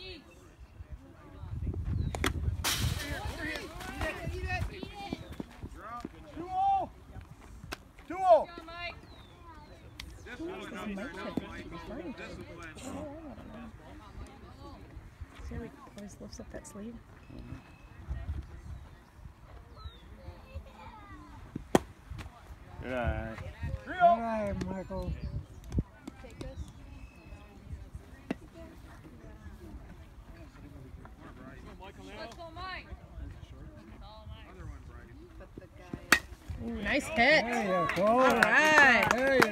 See how he always lifts up that sleeve? Good eye. Good eye, Michael. Take this. Ooh, nice hit. There you go. All right. There you